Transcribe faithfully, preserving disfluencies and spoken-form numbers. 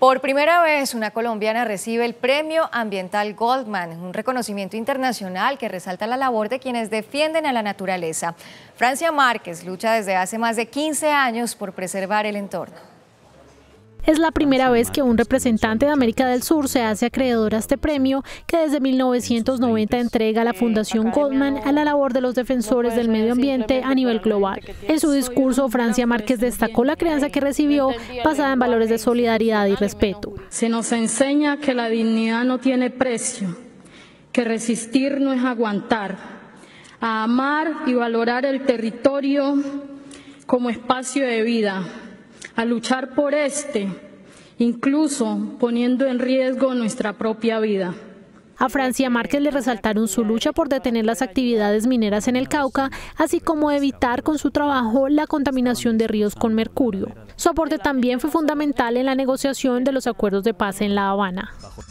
Por primera vez, una colombiana recibe el Premio Ambiental Goldman, un reconocimiento internacional que resalta la labor de quienes defienden a la naturaleza. Francia Márquez lucha desde hace más de quince años por preservar el entorno. Es la primera vez que un representante de América del Sur se hace acreedor a este premio que desde mil novecientos noventa entrega la Fundación Goldman a la labor de los defensores del medio ambiente a nivel global. En su discurso, Francia Márquez destacó la crianza que recibió basada en valores de solidaridad y respeto. Se nos enseña que la dignidad no tiene precio, que resistir no es aguantar, a amar y valorar el territorio como espacio de vida, a luchar por este, incluso poniendo en riesgo nuestra propia vida. A Francia Márquez le resaltaron su lucha por detener las actividades mineras en el Cauca, así como evitar con su trabajo la contaminación de ríos con mercurio. Su aporte también fue fundamental en la negociación de los acuerdos de paz en La Habana.